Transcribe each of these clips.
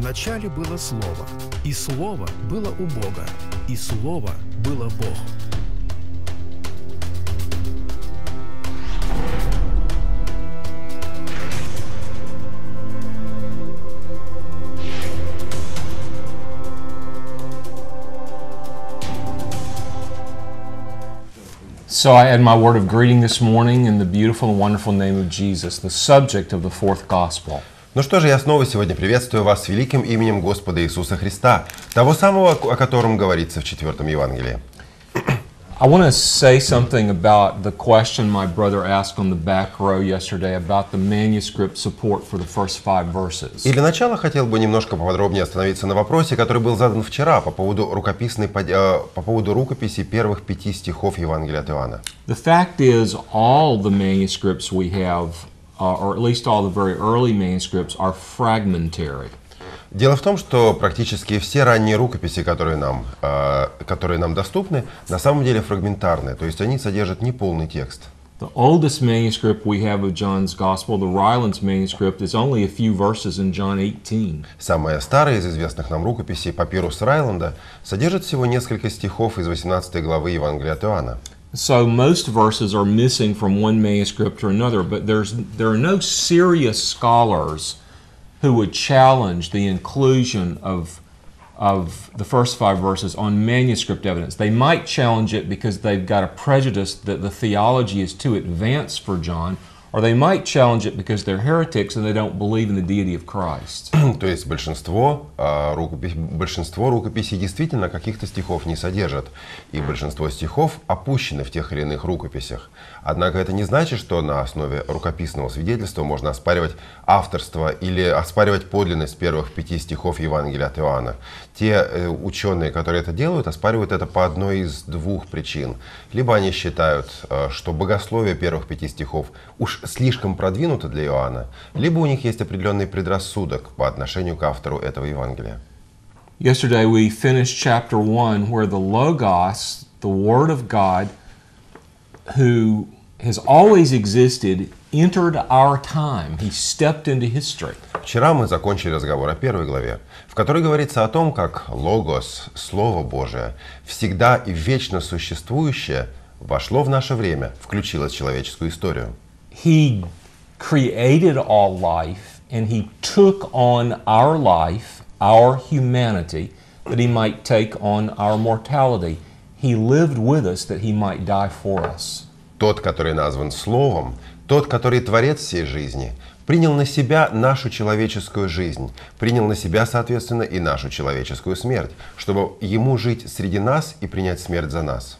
начале было Слово, и Слово было у Бога, и Слово было Бог. So I add my word of greeting this morning in the beautiful and wonderful name of Jesus, the subject of the fourth gospel. Ну что же, я снова сегодня приветствую вас с великим именем Господа Иисуса Христа, того самого, о котором говорится в 4 Евангелии. I want to say something about the question my brother asked on the back row yesterday about the manuscript support for the first 5 verses. И для начала хотел бы немножко поподробнее остановиться на вопросе, который был задан вчера по поводу рукописи первых 5 стихов Евангелия от Иоанна. The fact is, all the manuscripts we have, or at least all the very early manuscripts, are fragmentary. Дело в том, что практически все ранние рукописи, которые нам доступны, на самом деле фрагментарны, то есть они содержат неполный текст. The oldest manuscript we have of John's Gospel, the Rylands manuscript, is only a few verses in John 18. Самая старая из известных нам рукописей, папирус Райланда, содержит всего несколько стихов из 18 главы Евангелия от Иоанна. So most verses are missing from one manuscript to another, but there are no serious scholars who would challenge the inclusion of the first 5 verses on manuscript evidence. They might challenge it because they've got a prejudice that the theology is too advanced for John, or they might challenge it because they're heretics and they don't believe in the deity of Christ. То есть большинство рукописей действительно каких-то стихов не содержат, и большинство стихов опущены в тех или иных рукописях. Однако это не значит, что на основе рукописного свидетельства можно оспаривать авторство или оспаривать подлинность первых 5 стихов Евангелия от Иоанна. Те ученые, которые это делают, оспаривают это по одной из 2 причин. Либо они считают, что богословие первых 5 стихов уж слишком продвинуто для Иоанна, либо у них есть определенный предрассудок по отношению к автору этого Евангелия. Yesterday we finished chapter 1 where the Logos, the Word of God, who has always existed, entered our time. He stepped into history. Вчера мы закончили разговор о 1 главе, в которой говорится о том, как Логос, Слово Божие, всегда и вечно существующее, вошло в наше время, включилось в человеческую историю. He created all life, and He took on our life, our humanity, that He might take on our mortality. He lived with us that He might die for us. Тот, который назван Словом, тот, который Творец всей жизни, принял на себя нашу человеческую жизнь, принял на себя, соответственно, и нашу человеческую смерть, чтобы Ему жить среди нас и принять смерть за нас.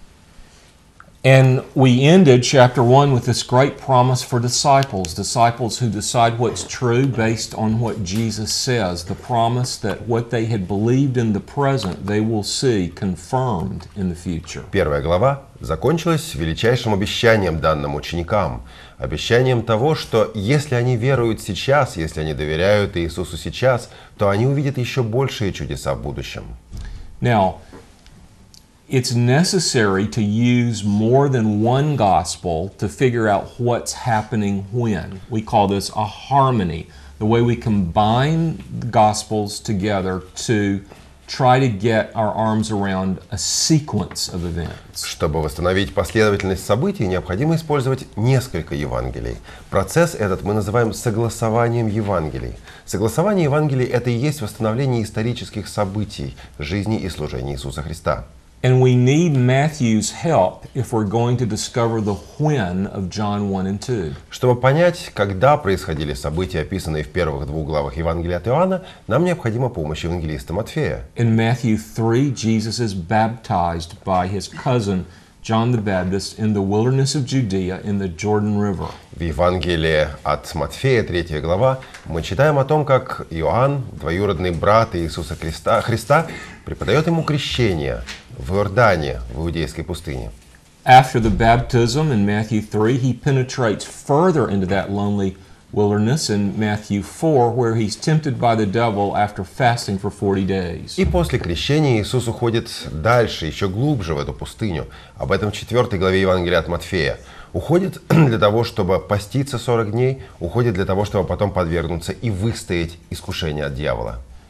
And we ended chapter 1 with this great promise for disciples who decide what's true based on what Jesus says, the promise that what they had believed in the present, they will see confirmed in the future. 1 глава закончилась величайшим обещанием данным ученикам, обещанием того, что если они веруют сейчас, если они доверяют Иисусу сейчас, то они увидят еще большие чудеса в будущем. Now, it's necessary to use more than one gospel to figure out what's happening when. We call this a harmony, the way we combine the gospels together to try to get our arms around a sequence of events. Чтобы восстановить последовательность событий, необходимо использовать несколько Евангелий. Процесс этот мы называем согласованием Евангелий. Согласование Евангелий – это и есть восстановление исторических событий жизни и служения Иисуса Христа. And we need Matthew's help if we're going to discover the when of John 1 and 2. Чтобы понять, когда происходили события, описанные в первых 2 главах Евангелия от Иоанна, нам необходима помощь евангелиста Матфея. In Matthew 3, Jesus is baptized by his cousin John the Baptist in the wilderness of Judea in the Jordan River. В Евангелии от Матфея, 3 глава, мы читаем о том, как Иоанн, двоюродный брат Иисуса Христа, преподает ему крещение в Иордане, в Иудейской пустыне. After the baptism in Matthew 3, he penetrates further into that lonely wilderness in Matthew 4, where he's tempted by the devil after fasting for 40 days. И после крещения Иисус уходит дальше, еще глубже в эту пустыню. Об этом в 4 главе Евангелия от Матфея. Уходит для того, чтобы поститься 40 дней, уходит для того, чтобы потом подвергнуться и выстоять искушению от дьявола.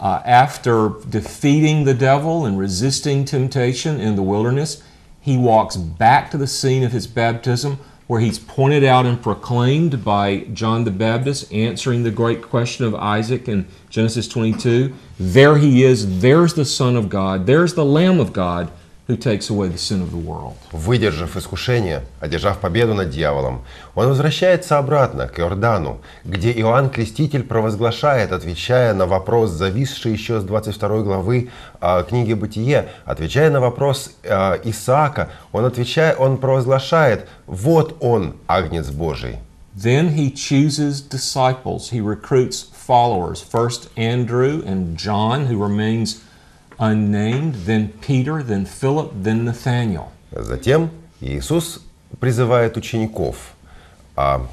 After defeating the devil and resisting temptation in the wilderness, he walks back to the scene of his baptism, where he's pointed out and proclaimed by John the Baptist, answering the great question of Isaac in Genesis 22. There he is, there's the Son of God, there's the Lamb of God who takes away the sin of the world. Выдержав искушение, одержав победу над дьяволом, он возвращается обратно к Иордану, где Иоанн Креститель провозглашает, отвечая на вопрос, зависший еще с 22 главы книги «Бытие», отвечая на вопрос Исаака, он провозглашает: «Вот он, Агнец Божий». Then he chooses disciples. He recruits followers. First Andrew and John, who remains unnamed, then Peter, then Philip, then Nathaniel. Затем Иисус призывает учеников. The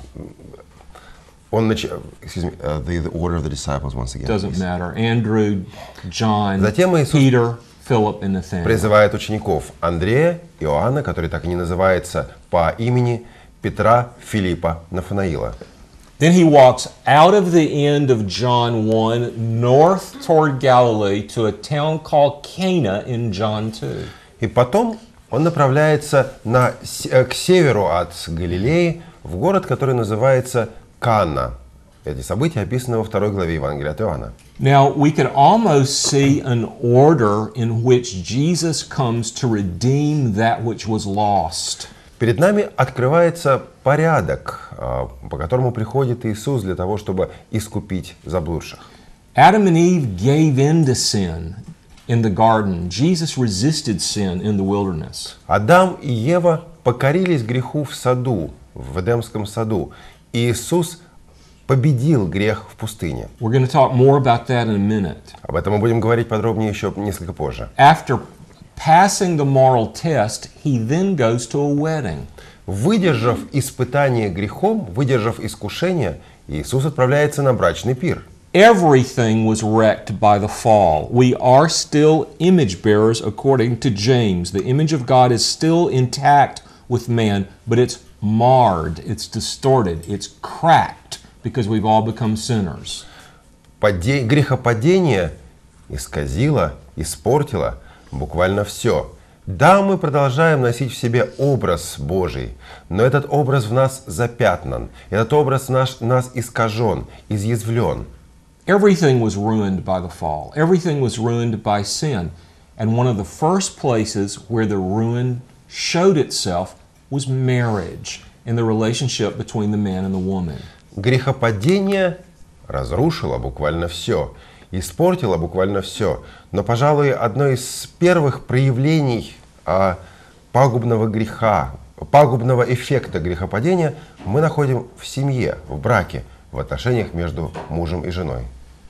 order of the disciples once again. Doesn't matter. Andrew, John, Затем Иисус Peter, Philip, and Nathaniel. Призывает учеников Андрея, Иоанна, который так и не называется по имени, Петра, Филиппа, Нафанаила. Then he walks out of the end of John 1 north toward Galilee to a town called Cana in John 2. И потом он направляется к северу от Галилеи в город, который называется Кана. Эти события описаны во 2 главе Евангелия от Иоанна. Now, we could almost see an order in which Jesus comes to redeem that which was lost. Перед нами открывается порядок, по которому приходит Иисус для того, чтобы искупить заблудших. Adam and Eve gave in to sin in the garden. Jesus resisted sin in the wilderness. Адам и Ева покорились греху в саду, в Эдемском саду. И Иисус победил грех в пустыне. We're going to talk more about that in a minute. Об этом мы будем говорить подробнее еще несколько позже. After passing the moral test, he then goes to a wedding. Выдержав испытание грехом, выдержав искушение, Иисус отправляется на брачный пир. Everything was wrecked by the fall. We are still image bearers according to James. The image of God is still intact with man, but it's marred, it's distorted, it's cracked because we've all become sinners. Грехопадение исказило, испортило буквально все. Да, мы продолжаем носить в себе образ Божий, но этот образ в нас запятнан, этот образ в нас искажен, изъязвлен. Everything was ruined by the fall. Everything was ruined by sin. And one of the first places where the ruin showed itself was marriage and the relationship between the man and the woman. Грехопадение разрушило буквально все, испортило буквально все. Но, пожалуй, одно из первых проявлений пагубного греха, пагубного эффекта грехопадения мы находим в семье, в браке, в отношениях между мужем и женой.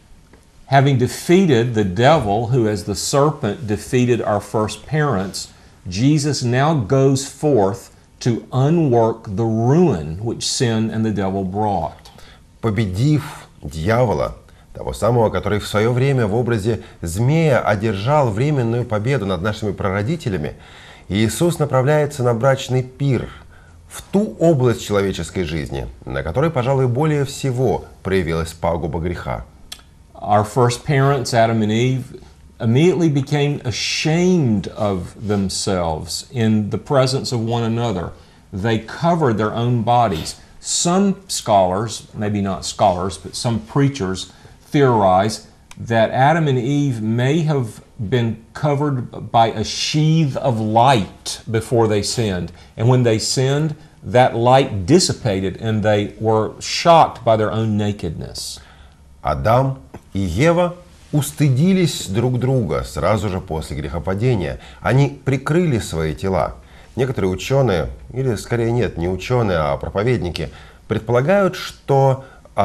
Having defeated the devil, who as the serpent defeated our first parents, Jesus now goes forth to unwork the ruin which sin and the devil brought. Победив дьявола, того самого, который в свое время в образе змея одержал временную победу над нашими прародителями, Иисус направляется на брачный пир, в ту область человеческой жизни, на которой, пожалуй, более всего проявилась пагуба греха. Our first parents, Adam and Eve, immediately became ashamed of themselves in the presence of one another. They covered their own bodies. Some scholars, maybe not scholars, but some preachers theorize that Adam and Eve may have been covered by a sheath of light before they sinned. And when they sinned, that light dissipated and they were shocked by their own nakedness. Адам и Ева устыдились друг друга сразу же после грехопадения. Они прикрыли свои тела. Некоторые ученые, или скорее нет, не ученые, а проповедники, предполагают, что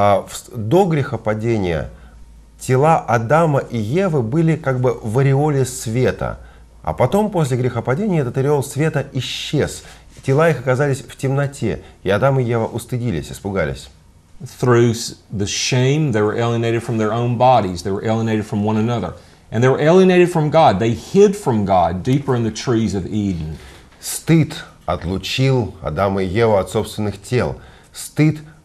до грехопадения тела Адама и Евы были как бы в ореоле света. А потом, после грехопадения, этот ореол света исчез. Тела их оказались в темноте, и Адам и Ева устыдились, испугались. Through the shame, they were alienated from their own bodies. They were alienated from one another. And they were alienated from God. They hid from God deeper in the trees of Eden. Стыд отлучил Адама и Еву от собственных тел. Стыд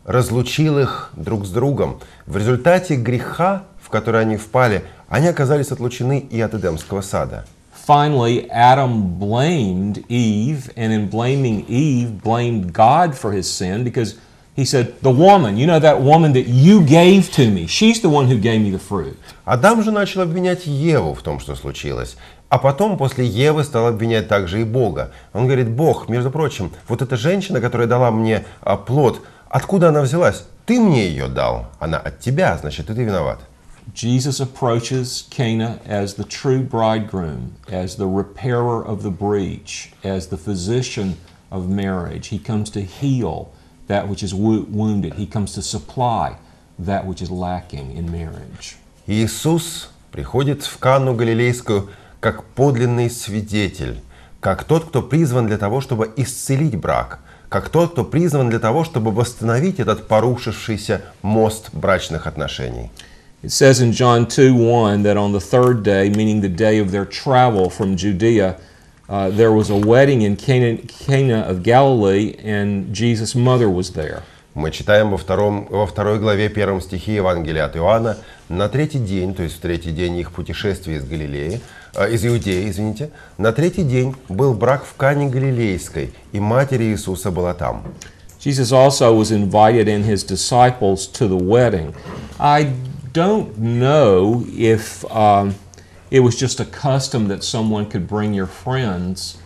разлучил их друг с другом. В результате греха, в который они впали, они оказались отлучены и от Эдемского сада. Finally, Adam blamed Eve, and in blaming Eve, blamed God for his sin because he said, the woman, you know that woman that you gave to me, she's the one who gave me the fruit. Адам же начал обвинять Еву в том, что случилось. А потом, после Евы, стал обвинять также и Бога. Он говорит: Бог, между прочим, вот эта женщина, которая дала мне плод, откуда она взялась? Ты мне ее дал. Она от тебя, значит, и ты виноват. Jesus approaches Cana as the true bridegroom, as the repairer of the breach, as the physician of marriage. He comes to heal that which is wounded. He comes to supply that which is lacking in marriage. Иисус приходит в Канну Галилейскую как подлинный свидетель, как тот, кто призван для того, чтобы исцелить брак, как тот, кто призван для того, чтобы восстановить этот порушившийся мост брачных отношений. It says in John 2:1 that on the third day, meaning the day of their travel from Judea, there was a wedding in Cana of Galilee, and Jesus' mother was there. Мы читаем во второй главе 1 стихе Евангелия от Иоанна: на третий день, то есть в третий день их путешествия из Иудеи, извините, на третий день был брак в Кане Галилейской, и матерь Иисуса была там. Jesus also was invited and his disciples to the wedding. I don't know if it was just a custom that someone could bring their friends.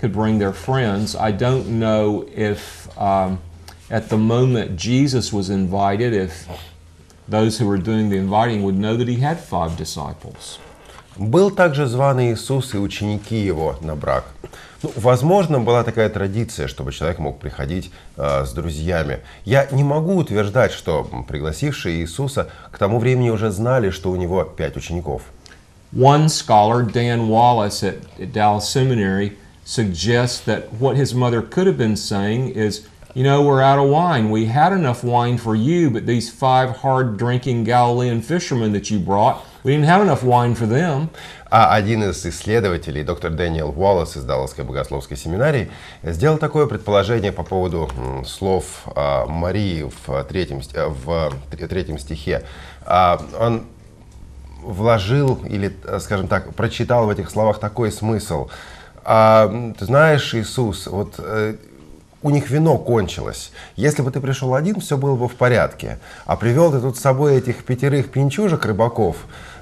I don't know if at the moment Jesus was invited, if those who were doing the inviting would know that he had 5 disciples. Был также зван Иисус и ученики его на брак. Возможно, была такая традиция, чтобы человек мог приходить с друзьями. Я не могу утверждать, что пригласившие Иисуса к тому времени уже знали, что у него 5 учеников. One scholar, Dan Wallace at Dallas Seminary, suggests that what his mother could have been saying is, you know, we're out of wine. We had enough wine for you, but these 5 hard-drinking Galilean fishermen that you brought, we didn't have enough wine for them. А один из исследователей, доктор Дэниел Уоллес из Далласской богословской семинарии, сделал такое предположение по поводу слов Марии в третьем стихе. Он вложил, или, скажем так, прочитал в этих словах такой смысл. Ты знаешь, Иисус, вот у них вино кончилось. Если бы ты пришел один, все было бы в порядке. А привел ты тут с собой этих 5 пьянчужек, рыбаков,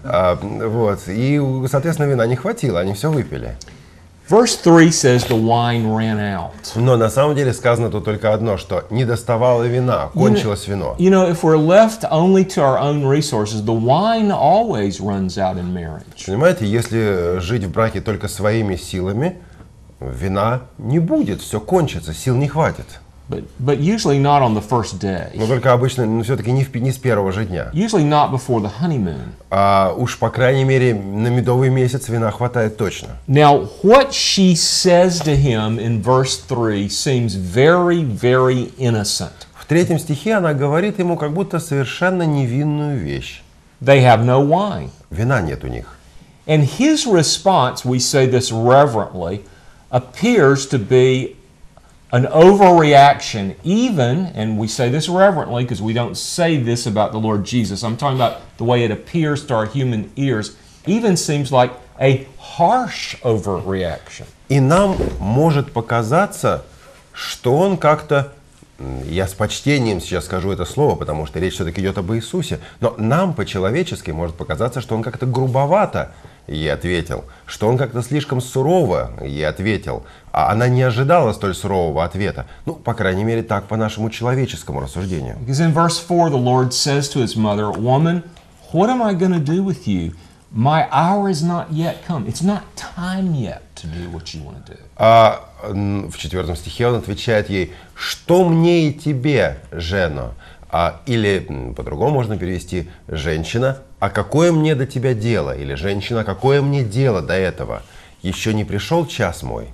и, соответственно, вина не хватило, они все выпили. Verse 3 says the wine ran out. Но на самом деле сказано тут только одно, что не доставало вина, кончилось вино. You know, if we're left only to our own resources, the wine always runs out in marriage. Понимаете, если жить в браке только своими силами, вина не будет, все кончится, сил не хватит. But usually not on the first day. Но только обычно, все-таки не с первого же дня. Usually not before the honeymoon. Уж, по крайней мере, на медовый месяц вина хватает точно. Now, what she says to him in verse 3 seems very, very innocent. В 3 стихе она говорит ему как будто совершенно невинную вещь. They have no wine. Вина нет у них. And his response, we say this reverently, appears to be an overreaction, even, and we say this reverently because we don't say this about the Lord Jesus. I'm talking about the way it appears to our human ears, even seems like a harsh overreaction. И нам может показаться, что он как-то, я с почтением сейчас скажу это слово, потому что речь все-таки идет об Иисусе, но нам по-человечески может показаться, что он как-то грубовато ей ответил, что он как-то слишком сурово ей ответил, а она не ожидала столь сурового ответа. По крайней мере, так по нашему человеческому рассуждению. Because in verse 4 the Lord says to his mother, "Woman, what am I going to do with you? My hour is not yet come." It's not time yet to do what you want to do. А в 4 стихе он отвечает ей: «Что мне и тебе, жена?» Или по-другому можно перевести: «Женщина, а какое мне до тебя дело?» Или «Женщина, какое мне дело до этого? Еще не пришел час мой».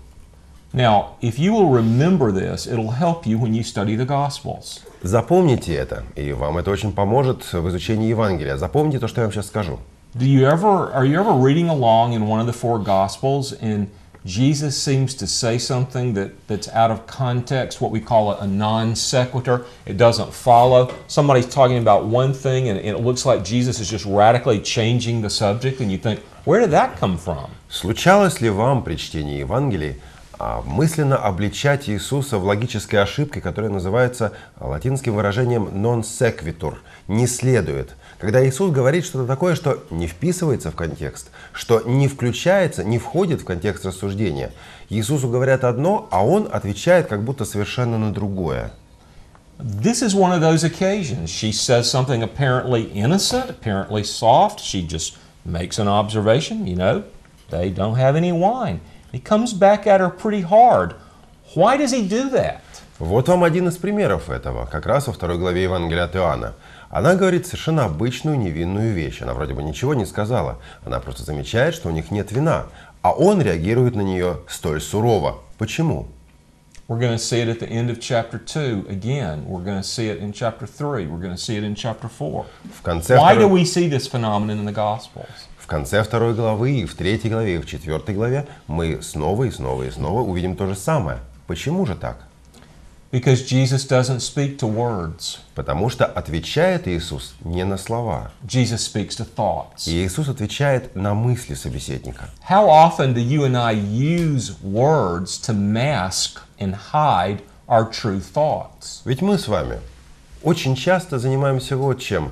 Now, if you will remember this, it'll help you when you study the Gospels. Запомните это, и вам это очень поможет в изучении Евангелия. Запомните то, что я вам сейчас скажу. Are you ever reading along in one of the 4 Gospels and Jesus seems to say something that's out of context, what we call a non sequitur. It doesn't follow. Somebody's talking about one thing and it looks like Jesus is just radically changing the subject, and you think, where did that come from? Случалось ли вам при чтении Евангелий мысленно обличать Иисуса в логической ошибке, которая называется латинским выражением non sequitur, не следует? Когда Иисус говорит что-то такое, что не вписывается в контекст, что не включается, не входит в контекст рассуждения. Иисусу говорят одно, а Он отвечает как будто совершенно на другое. This is one of those occasions. She says something apparently innocent, apparently soft. She just makes an observation, you know, they don't have any wine. He comes back at her pretty hard. Why does he do that? Вот вам один из примеров этого, как раз во 2 главе Евангелия от Иоанна. Она говорит совершенно обычную невинную вещь. Она вроде бы ничего не сказала. Она просто замечает, что у них нет вина. А он реагирует на нее столь сурово. Почему? We're going to see it at the end of chapter 2 again. We're going to see it in chapter 3. We're going to see it in chapter 4. Why do we see this phenomenon in the Gospels? В конце 2 главы, и в 3 главе, и в 4 главе мы снова и снова и снова увидим то же самое. Почему же так? Because Jesus doesn't speak to words. Потому что отвечает Иисус не на слова. Jesus speaks to thoughts. И Иисус отвечает на мысли собеседника. How often do you and I use words to mask and hide our true thoughts? Ведь мы с вами очень часто занимаемся вот чем.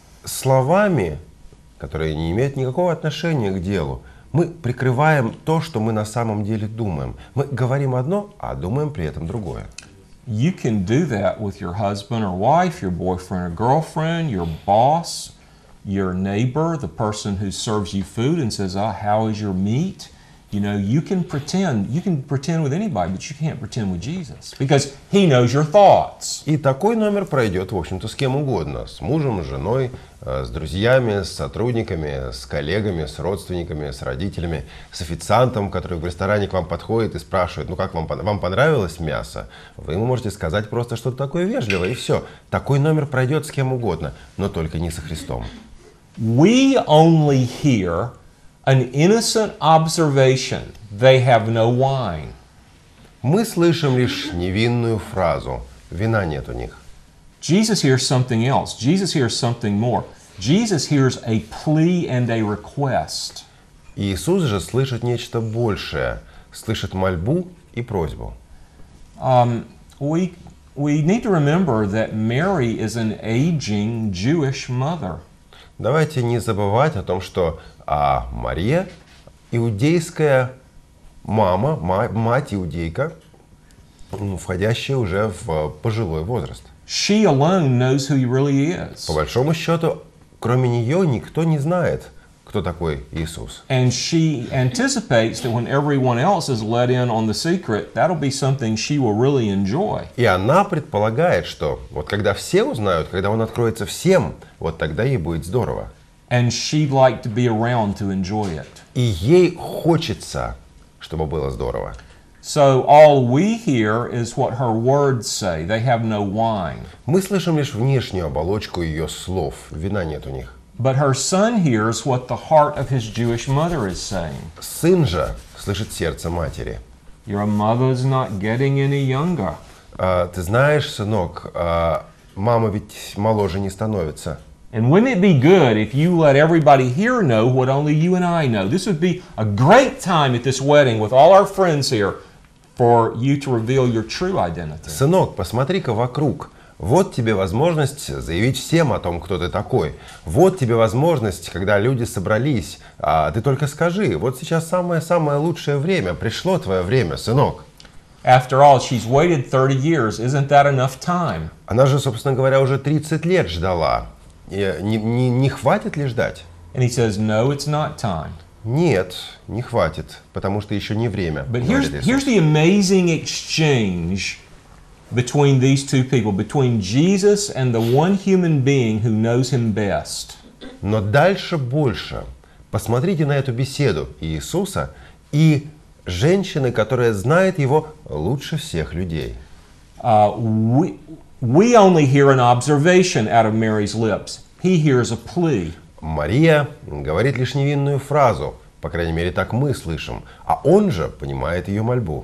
Словами, которые не имеют никакого отношения к делу, мы прикрываем то, что мы на самом деле думаем. Мы говорим одно, а думаем при этом другое. You can do that with your husband or wife, your boyfriend or girlfriend, your boss, your neighbor, the person who serves you food and says, how is your meat? You know, you can pretend with anybody, but you can't pretend with Jesus because He knows your thoughts. И такой номер пройдет, в общем-то, с кем угодно. С мужем, с женой, с друзьями, с сотрудниками, с коллегами, с родственниками, с родителями, с официантом, который в ресторане к вам подходит и спрашивает, ну как вам понравилось мясо? Вы ему можете сказать просто что-то такое вежливое, и все. Такой номер пройдет с кем угодно, но только не со Христом. We only hear an innocent observation, they have no wine. Мы слышим лишь невинную фразу, вина нет у них. Jesus hears something else. Jesus hears something more. Jesus hears a plea and a request. Иисус же слышит нечто большее, слышит мольбу и просьбу. We need to remember that Mary is an aging Jewish mother. Давайте не забывать о том, что Мария иудейская мама, мать иудейка, входящая уже в пожилой возраст. She alone knows who he really is. По большому счету, кроме нее никто не знает, кто такой Иисус. And she anticipates that when everyone else is let in on the secret, that'll be something she will really enjoy. И она предполагает, что вот когда все узнают, когда он откроется всем, вот тогда ей будет здорово. And she'd like to be around to enjoy it. И ей хочется, чтобы было здорово. So all we hear is what her words say. They have no wine. Мы слышим лишь внешнюю оболочку ее слов. Вина нет у них. But her son hears what the heart of his Jewish mother is saying. Сын же слышит сердце матери. Your mother's not getting any younger. Ты знаешь, сынок, мама ведь моложе не становится. And wouldn't it be good if you let everybody here know what only you and I know? This would be a great time at this wedding with all our friends here for you to reveal your true identity. Сынок, посмотри-ка вокруг. Вот тебе возможность заявить всем о том, кто ты такой. Вот тебе возможность, когда люди собрались. Ты только скажи, вот сейчас самое-самое лучшее время. Пришло твое время, сынок. After all, she's waited 30 years. Isn't that enough time? Она же, собственно говоря, уже 30 лет ждала. Не хватит ли ждать? And he says, no, it's not time. Нет, не хватит, потому что еще не время. But here's the amazing exchange between these two people, between Jesus and the one human being who knows him best. Но дальше больше. Посмотрите на эту беседу Иисуса и женщины, которая знает его лучше всех людей. We only hear an observation out of Mary's lips. He hears a plea. Мария говорит лишь невинную фразу. По крайней мере, так мы слышим. А он же понимает ее мольбу.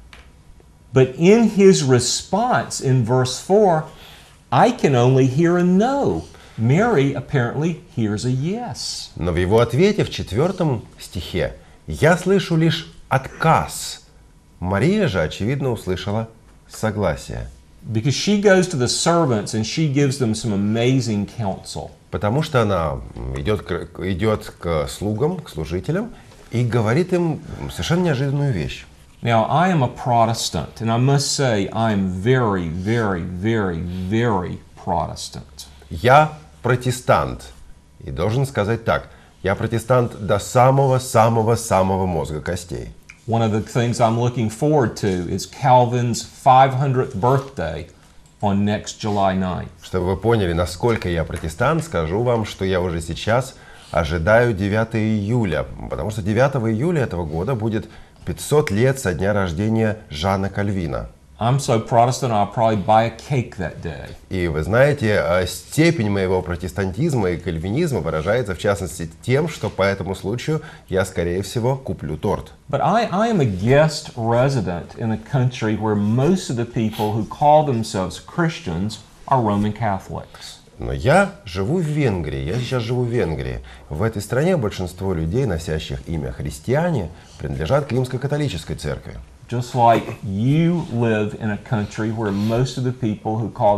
But in his response in verse 4, I can only hear a no. Mary apparently hears a yes. Но в его ответе в 4 стихе я слышу лишь отказ. Мария же, очевидно, услышала согласие. Because she goes to the servants and she gives them some amazing counsel. Потому что она идет к слугам, к служителям и говорит им совершенно неожиданную вещь. Now, I am a Protestant, and I must say I am very, very, very, very Protestant. Я протестант. И должен сказать так. Я протестант до самого-самого-самого мозга костей. One of the things I'm looking forward to is Calvin's 500th birthday on next July 9th. Чтобы вы поняли, насколько я протестант, скажу вам, что я уже сейчас ожидаю 9 июля. Потому что 9 июля этого года будет 500 лет со дня рождения Жана Кальвина. I'm so Protestant, I'll probably buy a cake that day. И вы знаете, степень моего протестантизма и кальвинизма выражается в частности тем, что по этому случаю я, скорее всего, куплю торт. But I am a guest resident in a country where most of the people who call themselves Christians are Roman Catholics. Но я живу в Венгрии, я сейчас живу в Венгрии. В этой стране большинство людей, носящих имя христиане, принадлежат к римско-католической церкви. Just like you live in a country where most of the people who call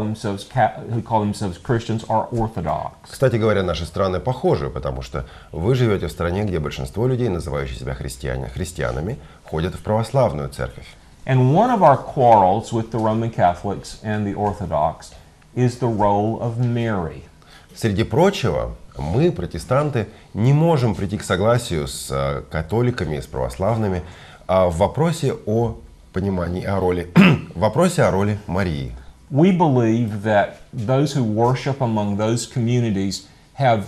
themselves Christians are Orthodox. Кстати говоря, наши страны похожи, потому что вы живете в стране, где большинство людей, называющих себя христианами, ходят в православную церковь. And one of our quarrels with the Roman Catholics and the Orthodox is the role of Mary. Среди прочего, мы, протестанты, не можем прийти к согласию с католиками, с православными в вопросе о понимании, о роли, в вопросе о роли Марии. We believe that those who worship among those communities have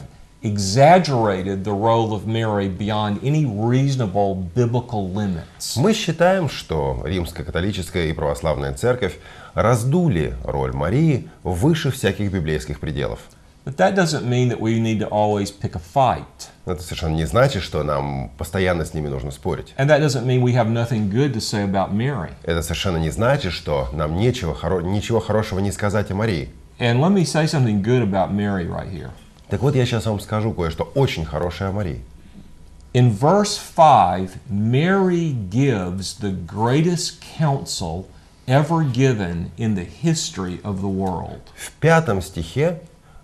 exaggerated the role of Mary beyond any reasonable biblical limits. Мы считаем, что римская католическая и православная церковь раздули роль Марии выше всяких библейских пределов. But that doesn't mean that we need to always pick a fight. Это совершенно не значит, что нам постоянно с ними нужно спорить. And that doesn't mean we have nothing good to say about Mary. Это совершенно не значит, что нам ничего хорошего не сказать о Марии. And let me say something good about Mary right here. Так вот, я сейчас вам скажу кое-что очень хорошее о Марии. In verse 5, Mary gives the greatest counsel ever given in the history of the world. В 5 стихе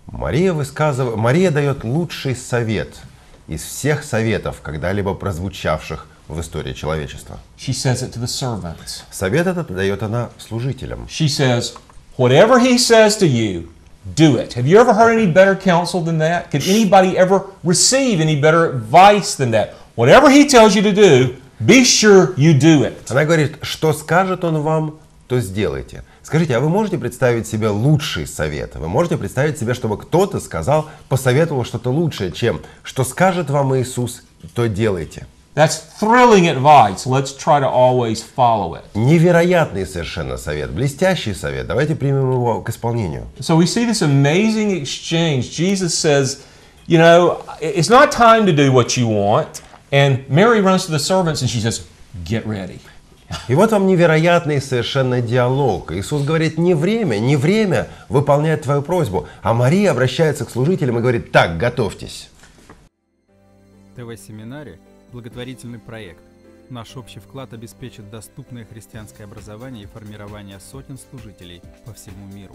Мария дает лучший совет из всех советов, когда-либо прозвучавших в истории человечества. She says it to the servants. Совет этот дает она служителям. She says, whatever he says to you, do it. Have you ever heard any better counsel than that? Could anybody ever receive any better advice than that? Whatever he tells you to do, be sure you do it. Она говорит, что скажет он вам, то сделайте. Скажите, а вы можете представить себе лучший совет? Вы можете представить себе, чтобы кто-то сказал, посоветовал что-то лучшее, чем что скажет вам Иисус, то делайте. That's thrilling advice. Let's try to always follow it. Невероятный совершенно совет, блестящий совет. Давайте примем его к исполнению. So we see this amazing exchange. Jesus says, you know, it's not time to do what you want. And Mary runs to the servants and she says, get ready. И вот вам невероятный совершенно диалог. Иисус говорит, не время выполнять твою просьбу. А Мария обращается к служителям и говорит, так, готовьтесь. ТВ-семинаре – благотворительный проект. Наш общий вклад обеспечит доступное христианское образование и формирование сотен служителей по всему миру.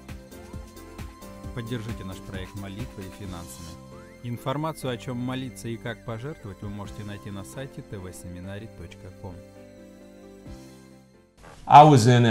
Поддержите наш проект молитвой и финансами. Информацию, о чем молиться и как пожертвовать, вы можете найти на сайте tvseminary.com. I was in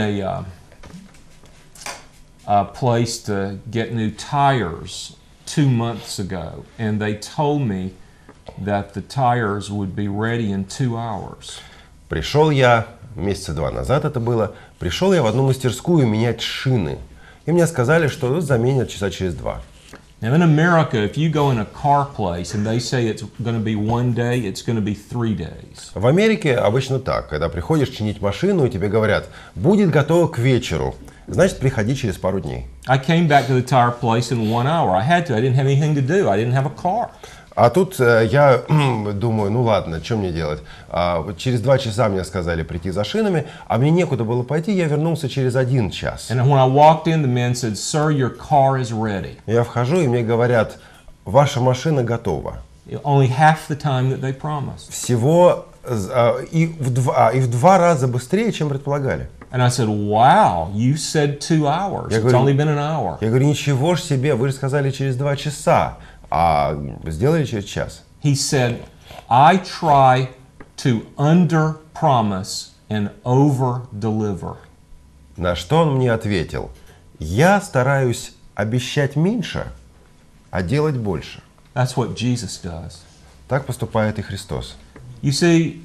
a place to get new tires 2 months ago, and they told me that the tires would be ready in 2 hours. Пришел я, месяца 2 назад это было, пришел я в одну мастерскую менять шины. И мне сказали, что заменят часа через 2. Now in America, if you go in a car place and they say it's going to be 1 day, it's going to be 3 days. В Америке обычно так. Когда приходишь чинить машину, и тебе говорят, будет готово к вечеру. Значит, приходи через пару дней. I came back to the tire place in 1 hour. I had to. I didn't have anything to do. I didn't have a car. А тут я думаю, ну ладно, что мне делать? Вот через 2 часа мне сказали прийти за шинами, а мне некуда было пойти, я вернулся через 1 час. And when I walked in, the man said, "Sir, your car is ready." Я вхожу, и мне говорят, ваша машина готова. Only half the time that they promised. Всего и в 2 раза быстрее, чем предполагали. And I said, "Wow, you said 2 hours. Я It's говорю, only been an hour." Я говорю, ничего ж себе, вы же сказали через 2 часа, а сделали через час. He said, "I try to under-promise and over-deliver." На что он мне ответил, я стараюсь обещать меньше, а делать больше. That's what Jesus does. Так поступает и Христос. You see,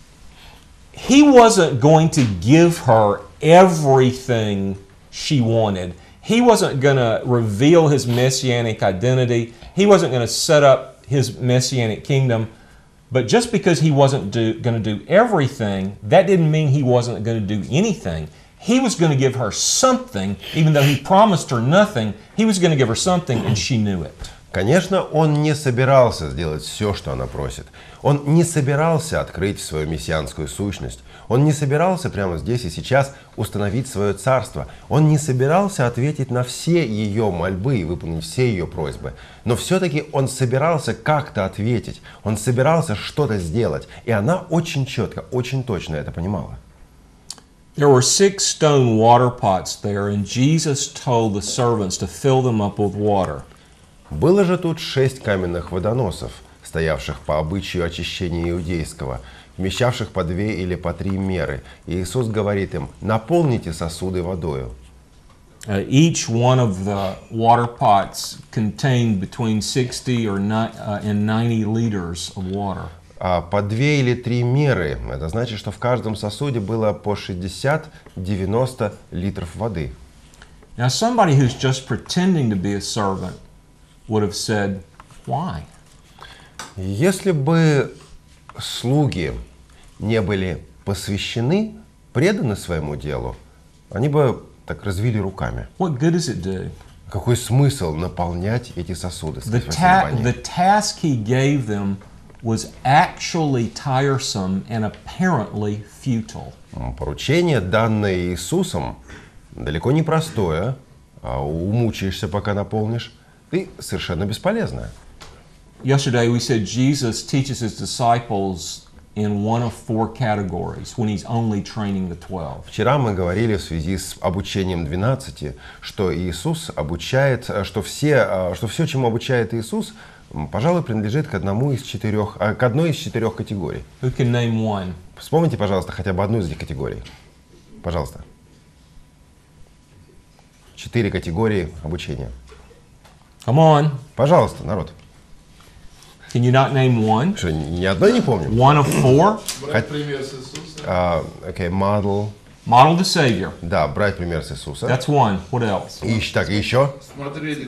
he wasn't going to give her everything she wanted. He wasn't going to reveal his messianic identity. He wasn't going to set up his messianic kingdom. But just because he wasn't going to do everything, that didn't mean he wasn't going to do anything. He was going to give her something, even though he promised her nothing. He was going to give her something, and she knew it. Конечно, он не собирался сделать все, что она просит. Он не собирался открыть свою мессианскую сущность. Он не собирался прямо здесь и сейчас установить свое царство. Он не собирался ответить на все ее мольбы и выполнить все ее просьбы. Но все-таки он собирался как-то ответить. Он собирался что-то сделать. И она очень четко, очень точно это понимала. There were 6 stone water pots there, and Jesus told the servants to fill them up with water. Было же тут 6 каменных водоносов, стоявших по обычаю очищения иудейского, вмещавших по 2 или по 3 меры. И Иисус говорит им, наполните сосуды водою. Each one of the water pots contained between 60 and 90 liters of water. А по 2 или 3 меры, это значит, что в каждом сосуде было по 60-90 литров воды. Now somebody who's just pretending to be a servant would have said, why? Если бы слуги не были посвящены, преданы своему делу, они бы так развели руками. What good does it do? Какой смысл наполнять эти сосуды? The task he gave them was actually tiresome and apparently futile. Поручение, данное Иисусом, далеко не простое, а умучаешься, пока наполнишь, и совершенно бесполезное. Yesterday we said Jesus teaches his disciples in one of 4 categories when he's only training the 12. Вчера мы говорили в связи с обучением 12, что Иисус обучает, что все, чему обучает Иисус, пожалуй, принадлежит к одной из 4 категорий. Who can name one? Вспомните, пожалуйста, хотя бы одну из этих категорий. Пожалуйста. 4 категории обучения. Come on. Пожалуйста, народ. Can you not name one? Что, ни одной не помню? One of 4? Брать пример с Иисуса. Model. Model the Savior. Да, брать пример с Иисуса. That's one. What else? И еще. Смотрели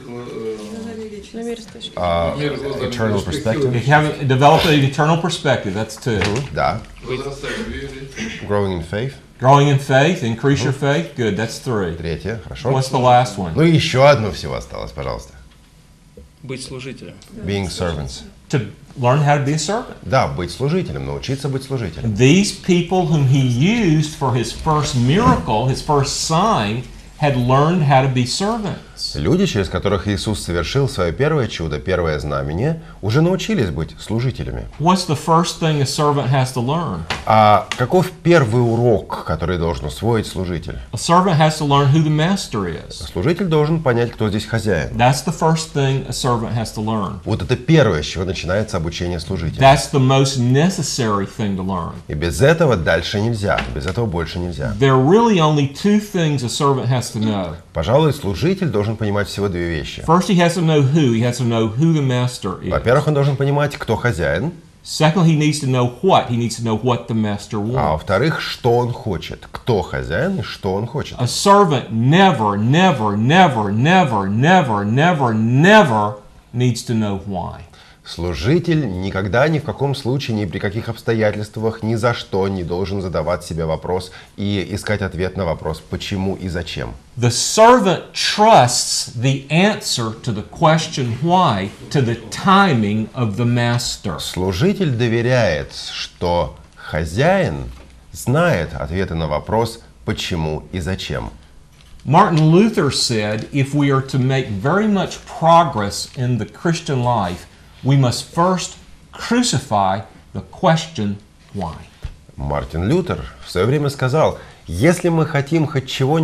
Eternal perspective. Develop an eternal perspective. That's 2. Да. возрастать в вере. Growing in faith. Growing in faith, increase your faith. Good. That's 3. 3, хорошо. What's the last one? Ну и еще одно всего осталось, пожалуйста. Быть служителем. Being servants. To learn how to be a servant. Да, быть служителем, научиться быть служителем. These people whom he used for his first miracle, his first sign, had learned how to be servants. Люди, через которых Иисус совершил свое первое чудо, первое знамение, уже научились быть служителями. What's the first thing a servant has to learn? А каков первый урок, который должен усвоить служитель? A servant has to learn who the master is. Служитель должен понять, кто здесь хозяин. That's the first thing a servant has to learn. Вот это первое, с чего начинается обучение служителя. That's the most necessary thing to learn. И без этого дальше нельзя, без этого больше нельзя. There are really only 2 things a servant has to know. Пожалуй, служитель должен понимать всего 2 вещи. First, he has to know who. He has to know who the master is. Во-первых, он должен понимать, кто хозяин, Second, he needs to know what. He needs to know what the master а wants. во-вторых, что он хочет, кто хозяин и что он хочет. A servant never, never, never, never, never, never, never needs to know why. Служитель никогда, ни в каком случае, ни при каких обстоятельствах, ни за что не должен задавать себе вопрос и искать ответ на вопрос «почему» и «зачем». The servant trusts the answer to the question why to the timing of the master. Служитель доверяет, что хозяин знает ответы на вопрос «почему» и «зачем». Martin Luther said, if we are to make very much progress in the Christian life, we must first crucify the question why. Мартин Лютер в свое время сказал, если мы хотим хоть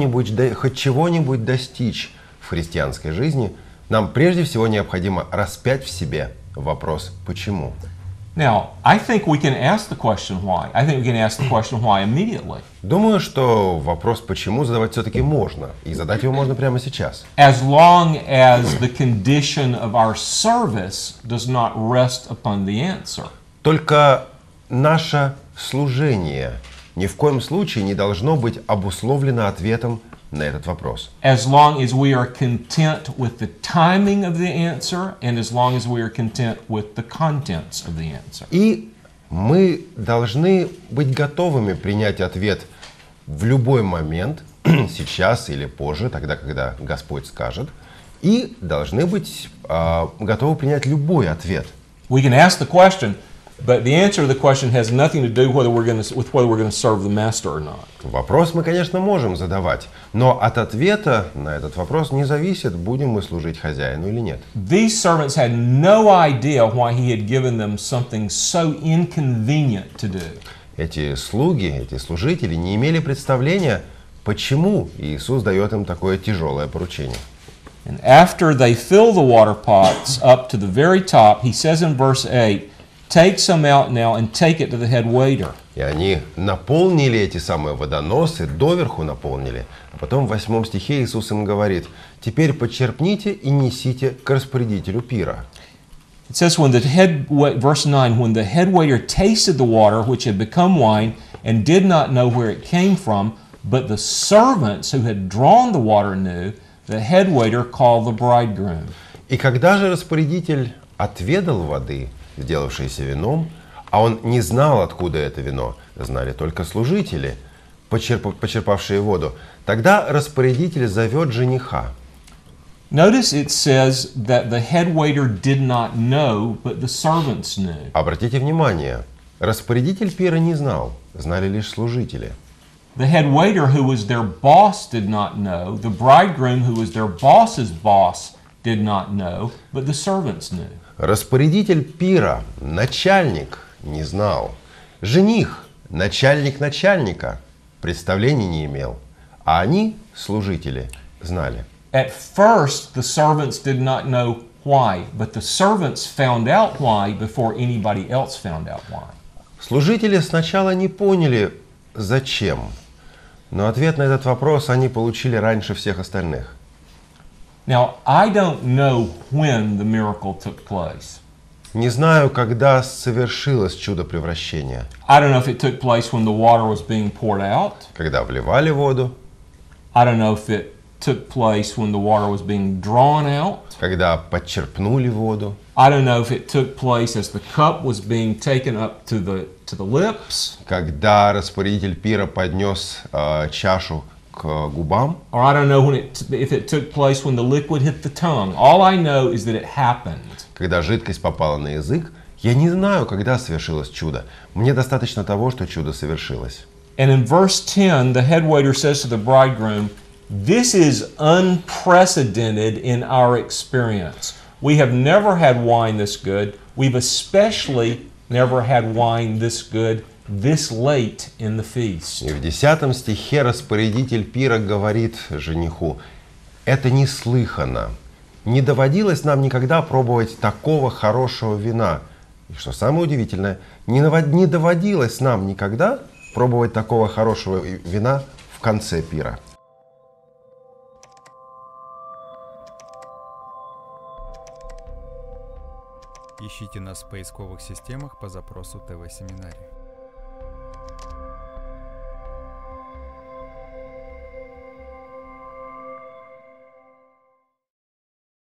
чего-нибудь достичь в христианской жизни, нам прежде всего необходимо распять в себе вопрос «почему?». Now, I think we can ask the question why. I think we can ask the question why immediately. Думаю, что вопрос «почему» задавать все-таки можно, и задать его можно прямо сейчас. As long as the condition of our service does not rest upon the answer. Только наше служение ни в коем случае не должно быть обусловлено ответом на этот вопрос. As long as we are content with the timing of the answer and as long as we are content with the contents of the answer. И мы должны быть готовыми принять ответ в любой момент, сейчас или позже, тогда, когда Господь скажет, и должны быть готовы принять любой ответ. We can ask the question, but the answer to the question has nothing to do with whether we're going to serve the master or not. Вопрос мы, конечно, можем задавать, но от ответа на этот вопрос не зависит, будем мы служить хозяину или нет. These servants had no idea why he had given them something so inconvenient to do. Эти слуги, эти служители не имели представления, почему Иисус дает им такое тяжелое поручение. And after they fill the water pots up to the very top, he says in verse 8, take some out now and take it to the head waiter. И они наполнили эти самые водоносы, доверху наполнили. А потом в 8 стихе Иисус им говорит, теперь почерпните и несите к распорядителю пира. It says, verse 9, when the head waiter tasted the water which had become wine and did not know where it came from, but the servants who had drawn the water knew, the head waiter called the bridegroom. И когда же распорядитель отведал воды, сделавшейся вином, а он не знал, откуда это вино, знали только служители, почерпавшие воду, тогда распорядитель зовет жениха. Notice it says that the head waiter did not know, but the servants knew. Обратите внимание, распорядитель пира не знал, знали лишь служители. The head waiter, who was their boss, did not know. The bridegroom, who was their boss's boss, did not know, but the servants knew. Распорядитель пира, начальник, не знал. Жених, начальник начальника, представления не имел. А они, служители, знали. At first, the servants did not know why, but the servants found out why before anybody else found out why. Служители сначала не поняли, зачем, но ответ на этот вопрос они получили раньше всех остальных. Now, I don't know when the miracle took place. Не знаю, когда совершилось чудо превращения. I don't know if it took place when the water was being poured out. Когда вливали воду, I don't know if it took place when the water was being drawn out. когда подчерпнули воду, I don't know if it took place as the cup was being taken up to the lips. когда распорядитель пира поднес чашу к губам, Or I don't know if it took place when the liquid hit the tongue. All I know is that it happened. когда жидкость попала на язык. Я не знаю, когда совершилось чудо. Мне достаточно того, что чудо совершилось. And in verse 10, the head waiter says to the bridegroom, this is unprecedented in our experience. We have never had wine this good. We've especially never had wine this good this late in the feast. И в 10 стихе распорядитель пира говорит жениху, это неслыханно. Не доводилось нам никогда пробовать такого хорошего вина. И что самое удивительное, не доводилось нам никогда пробовать такого хорошего вина в конце пира. Ищите нас в поисковых системах по запросу ТВ-семинарий.